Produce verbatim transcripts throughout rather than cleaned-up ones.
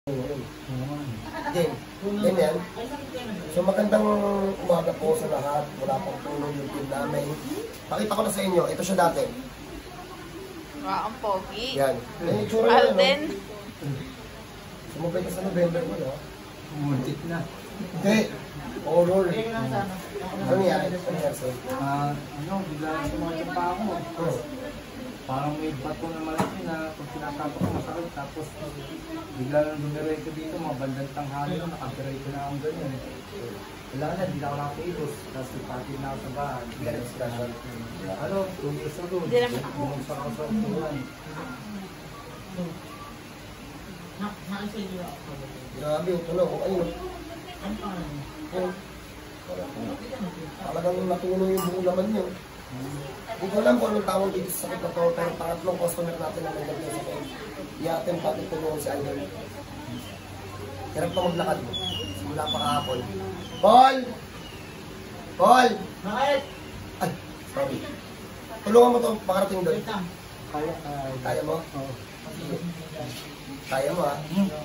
Game. Ganyan. So magandang umaga po sa lahat. Wala pong tulong yung team namin. Pakita ko na sa inyo. Ito siya dati. Wow, ang pogi. Yan. Yan yung tsura niya, Alden. no? Sumabay ka sa November mo, no? Muntik na. Hindi. Oh, Lord. Ano nangyari? Ano nangyari sa'yo? Ah, ano, bigla na sumakit pa ako. Oh. Parang may bato na malaki na pag tinatapak ko masakit. Tapos bigla na dumiretso dito, mga bandang tanghali na nakadiretso na akong ganyan. Wala na, hindi na ako nakapagos. Tapos ipatid na ako sa bahay. Ganun sila siya. Ano, two years ago. Hindi naman ako. Bumagsak ako sa upuan. Grabe, ito na. Oh, ayun. Oh. Talagang natuloy yung buong laman niyo. Hindi ko alam kung anong tawag dito sa sakit na to, pero pangatlong customer natin na may naging sakit. I-attempt natin tulungan si Idol. Hirap pa maglakad. Simula pa kahapon. Paul! Paul! Bakit? Ay, sorry. Tulungan mo to, makarating doon. Kaya, kaya. Kaya mo? Oo. Kaya mo, ha?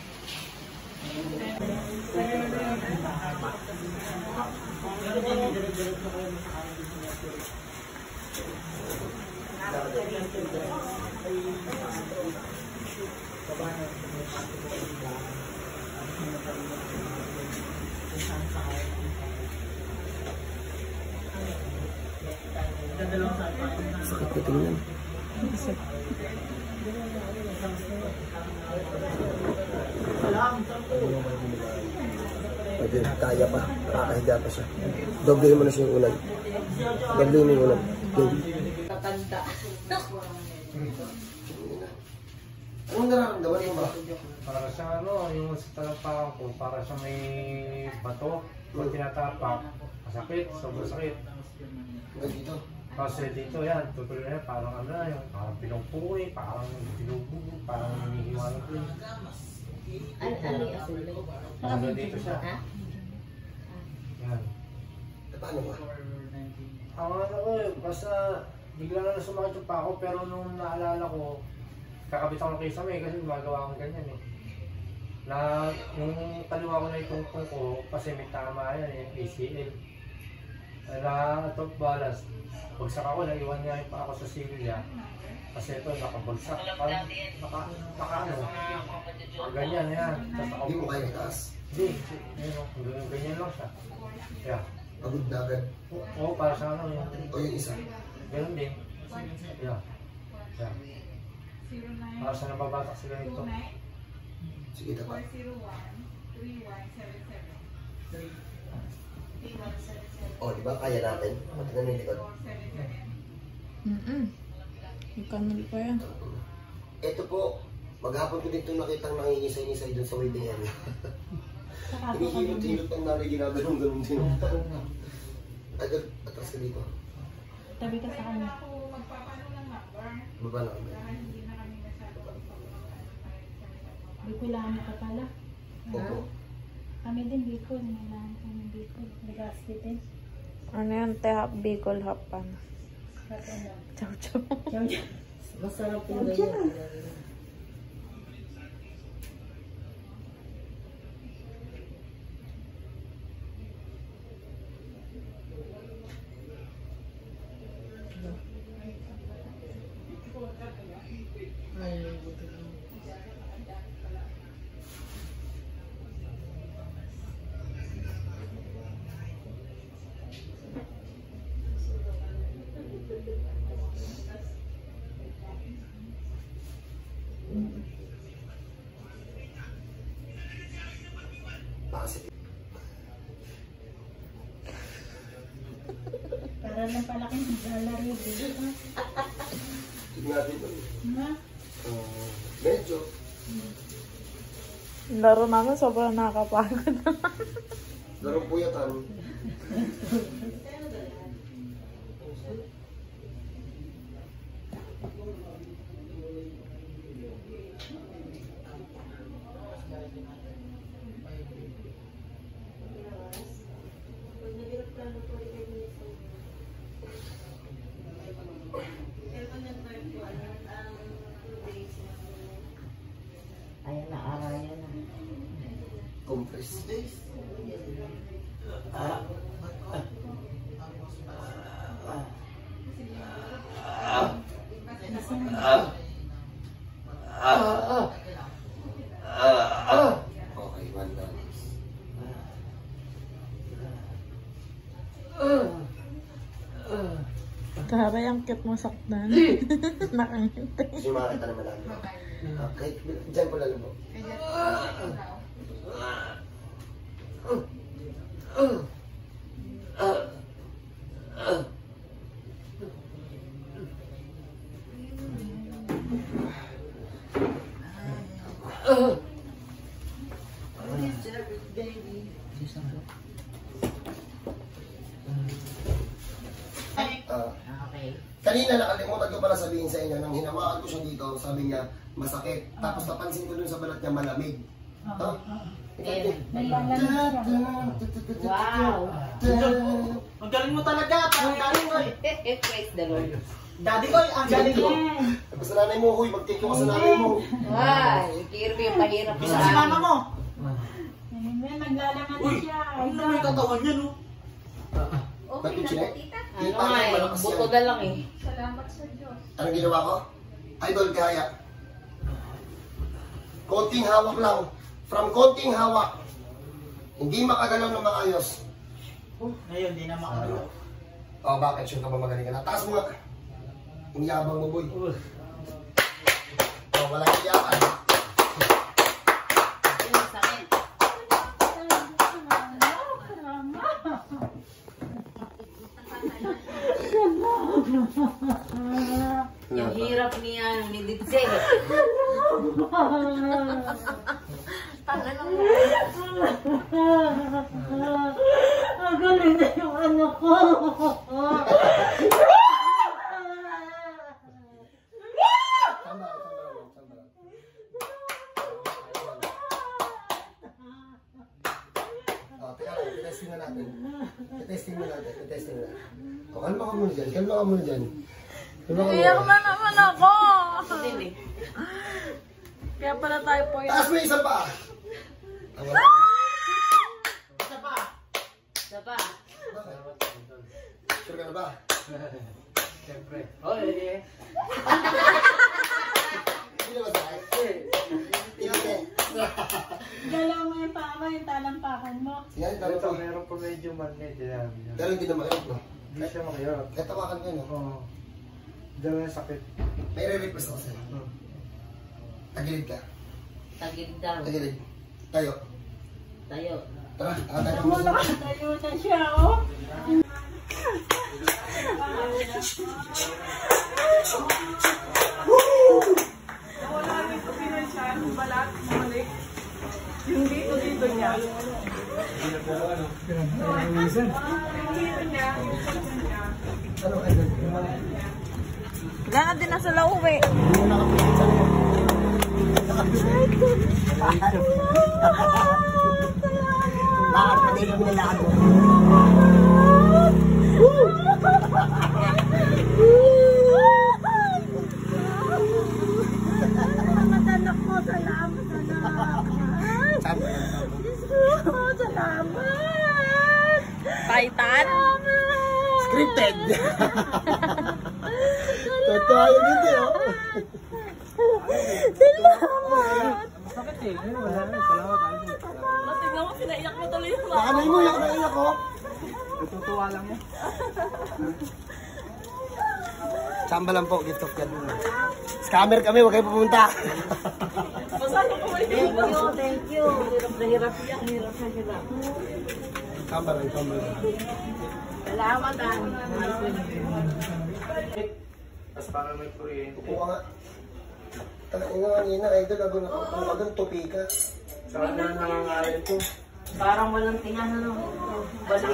Sakit ko tingnan. Pwede, kaya pa. Nakakahiga pa siya. Doblehin mo na siya yung ulan. Doblehin mo yung ulan. Okay. Tatanda. Anong nararamdaman mo ba? Para sa ano, yung sa talampakan ko, para sa may bato, kung tinatapak, masakit, sobrang sakit. Hanggang dito. Kasi dito yan, tutuloy na yan, parang ano na yung parang pinungpuwi, parang pinubugo, parang hinihiwanan ko yun. Ano ano yung asul? Hanggang dito siya. Ha? Yan. E paano ba? Ang ano ko eh, basta bigla na sumakit yung pa ako, pero nung naalala ko, kakabit ako ng kisame kasi gumagawa akong ganyan eh. Na yung kaliwa ko na itungtong ko, kasi may tama yan eh, A C L. Na top balance. Bagsak ako, naiwan niya yung pa ako sa silya. Kasi ito, nakabagsak. Parang, naka, naka ano, ganyan yan. Tapos ako, Hindi mo kaya itaas. hindi, ganyan, ganyan lang siya. Yeah. Pagod na agad. Oo, para sa ano yung, O yung isa. ganun din. Yeah. Yeah. Para sa nababatak sila ito. Sige, dapat. O, di ba? Kaya natin. Matignan mo yung likod. Mm-mm. Ikanul pa yan. Ito po, maghapon ko dito nakitang nangingisay-nisay dun sa waiting area. Hinihilot-hilot ang nanay, ginaganon-ganon din. Ay, atras ka dito. Tabi ka sa kanya. Baba na kami. Bikulaan mo ka pala. Opo. Kami din Bicol. Nalahan kami Bicol. Nag-askit eh. Ano yan? Te half Bicol, half pan. Chow chow. Masarap yung ganyan. Bakit? Para lang palaking gallery. Tignan natin ito. Ha? Uh, medyo. Laro namin sobrang nakakapagod. Larong puyatan. Ayan na, arayan na. Compress. Okay, one down. Grabe, ang cute mo saktan. Nakangintay. Sumakit ka naman lang. Okay, dyan ko lalabo. Ah. Okay. Kanina nakalimutan ko pala sabihin sa inyo, nang hinawakan ko siya dito, sabi niya, masakit. Tapos napansin ko dun sa balat niya, malamig. Ito. Nalalamig siya. Wow. Ang galing mo talaga, parang galing ko eh. Praise the Lord. Daddy ko, ang galing mo. Tapos sa nanay mo, huy, mag-take yung ka sa nanay mo. Wow. Kirby, pahirap Bisa si mama mo. Amen, naglalaman Uy, siya. ano naman yung katawan niya, no? Ba't yung chinek? Ano nga eh, buto na lang eh. Salamat sa Diyos. Anong ginawa ko? Idol kaya. Konting hawak lang. From konting hawak. Hindi makagalaw ng maayos. Ngayon, di na makagalaw. Oh, bakit? Sure ka ba magaling ka na? Taas mo nga. Ang yabang mo, boy. Oh, walang iyakan. Sakit. Yung hirap niya, ni Ditse. Tanga lang. Ang galing na yung anak ko. Tama, tama lang, tama lang. Oh, teka lang, testing na natin. Testing na natin, testing na. Oh, kalma ka muna dyan, kalma ka muna dyan. Kalma ka Iyak muna. na naman ako. Din eh. Kaya pala tayo po yun. Taas mo yung isa pa. Ah, wala. Isa pa. Isa pa. Sure ka na ba? Siyempre. Oh, eh. Hindi na ba sakit? Hindi na. Galaw mo yung paa mo, yung talampakan mo. Sige, talo Ito, pa. meron po medyo magnet. Yan. Pero hindi na makirap, no? Hindi siya makihirap. Kaya tawakan ko, no? Oo. Dalawa yung sakit. May re-request ako sa'yo. Hmm. Tagilid ka. Tagilid daw. Tagilid. Tayo. Tayo. Tara, akatayo Ano mo mo sa... naman, tayo na siya, oh. Ano, idol? Wala na din na sila uwi. Hindi mo nakapilit sa iyo. Lakad, pati kami na lakad mo. Salamat, anak ko. Salamat, anak. Tama yan, tama. Diyos ko, salamat. Titan? Scripted! Totoo yun hindi, oh. Salamat. Sakit eh. Wala na. Salamat tayo. Tignan mo, sinaiyak mo tuloy yung Baka na mo, yak na iyak, oh. Natutuwa lang yan. Samba lang po, gift of God. Scammer kami, huwag kayo pupunta. Thank you, thank you. Hirap na hirap yan. Hirap na hirap. Samba lang, samba lang. Salamat, ah. Tapos para may kuryente. Upo ka nga. Talagang nga kanina, idol, ako nakapang ka doon, tupi ka. Saka na nangangalan ko. Parang walang tinga na no. Balik.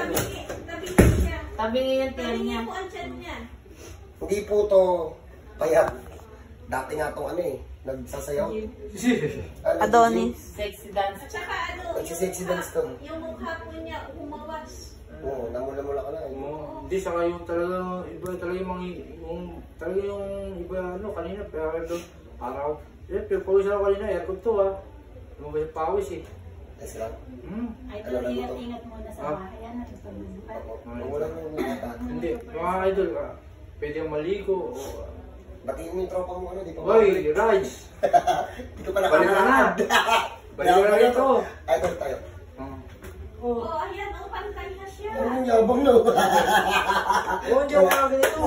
Tabi nga yung tiyan niya. Hindi po to payat. Dati nga tong ano eh, nagsasayaw. Ano, Adonis. Sexy dance. Nagsisexy dance to. Yung mukha po niya umawas. Oo, namula-mula ka na eh. Oo. Hindi, saka yung talaga, iba talaga yung mga, yung, talaga yung iba, ano, kanina, pero doon, araw. Eh, pero pawis ako kanina, aircon to ah. Lumabas yung pawis eh. Test lang. Hmm. Idol, ingat-ingat muna sa bahay. Yan, at pagbubuhat. Kung wala mo yung ingatan. Hindi, mga idol, ah, pwede yung maligo o... ah, Batiin mo yung tropa mo ano, di pa Hoy, Raj! Di ko pala Balik ka na! Balik ka na dito! Idol tayo. Hmm. Oo, oh, ayan, ang pantay na siya. Ano yung yabang no? Oo, hindi ako mga ganito.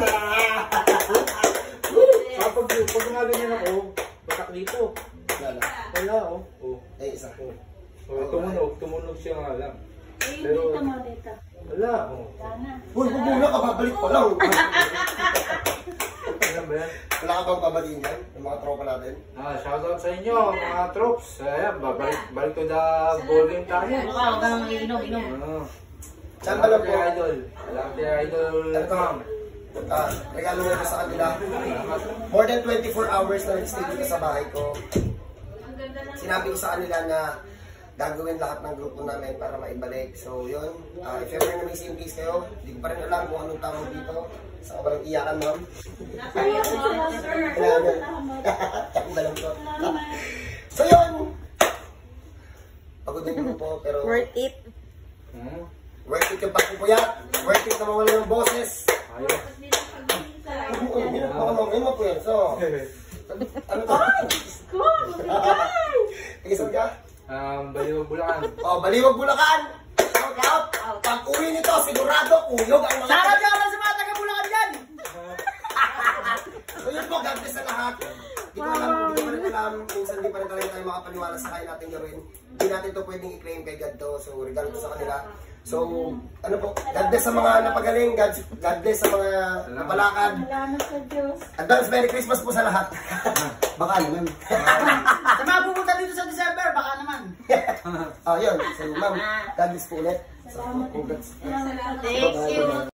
Kapag pag nga ganyan ako, batak dito. Wala. Wala, oh. Oh. Eh, isa. Oh. Oh, tumunog, tumunog siya nga lang. Eh, Pero- dito mo, dito. Wala, oh. Sana. Uy, kung muna ka, babalik pa lang. Ano ba yan? Wala ka bang babatiin yan? Yung mga tropa natin? Ah, shoutout sa inyo, mga troops. Ayan, babalik, balik to the ball game tayo. Huwag kang inom, inom. Ah. Saan ba lang Salamat po? kay Idol. Salamat kay Idol. Tom. Ah, regalo mo sa kanila. More than twenty-four hours na nag-stay dito sa bahay ko. Sinabi ko sa kanila na gagawin lahat ng grupo namin para maibalik. So, yun. Uh, if ever na may same case kayo, hindi ko pa rin alam kung anong tawag dito. Sa kabalang iyakan, ma'am. Kailangan. Takong dalam ko. So, yun. Pagod yung grupo, pero Worth it. Hmm. worth it yung pagpupuyat. Worth it na mawala ng boses. Ayos. Baka mamaya mo po yan. So, ano to? Tigisan ka? Um, Baliwag Bulacan. Oh, Baliwag Bulacan! Shout out! Pag uwi nito, sigurado, uyog ang mga... Shoutout nga lang sa mga taga-Bulacan dyan! So yun po, God bless sa lahat. Hindi ko alam, hindi ko rin alam, minsan hindi pa rin talaga tayo makapaniwala sa kaya natin gawin. Hindi natin ito pwedeng i-claim kay God to, so regalo to sa kanila. So, ano po, God bless sa mga napagaling, God, God bless sa mga napalakad. Salamat sa Diyos. Advance Merry Christmas po sa lahat. Baka naman. Sa mga pupunta dito sa December, baka naman. Ah, yun. So, ma'am, God bless po ulit. So, congrats. Salamat. Thank you.